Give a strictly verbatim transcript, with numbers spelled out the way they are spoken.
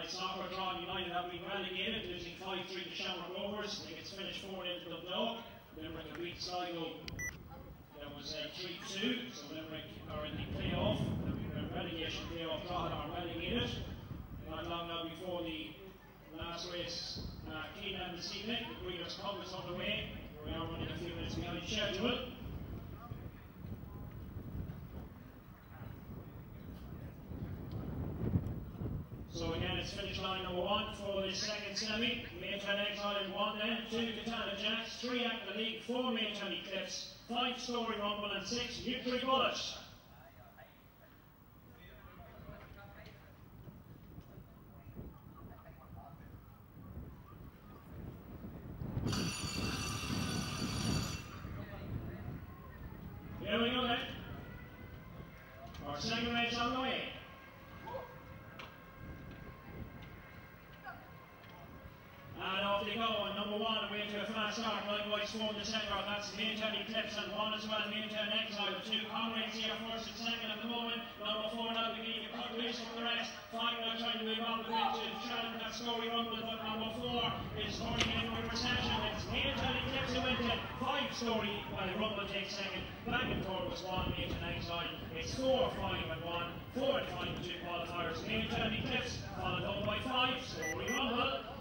Soccer, Drawn United have been relegated, losing five three to Shamrock Rovers. I think it's finished four nil to Dundalk. Limerick have beat Sligo. That was uh, three two, so Limerick are in the playoff, the relegation playoff. Drawn are relegated. Not long now before the last race, uh, Keenan this evening. The Breeders' Cup is underway. We are running a few minutes behind schedule. So again, it's finish line number one for the second semi. Maytown Exile in one then, two Katana Jacks, three Acton League, four Maytown Eclipse, five Story Rumble and six Victory Bullet. Here we go then. Our second race on the way. And off they go, and number one away to a fast start, likewise four in the centre, that's Maytown Eclipse, and one as well, Maytown Exile. Two comrades here, first and second at the moment. Number four now beginning to cut loose from the rest. Five now trying to move on the way to challenge that Story Rumble, but number four is turning in with reception. It's Maytown Eclipse who wins it. Five Story, while the Rumble takes second. Back and forth was one, Maytown Exile. It's four, five and one. Four and five, two qualifiers. Maytown Eclipse, followed up by five, Story Rumble.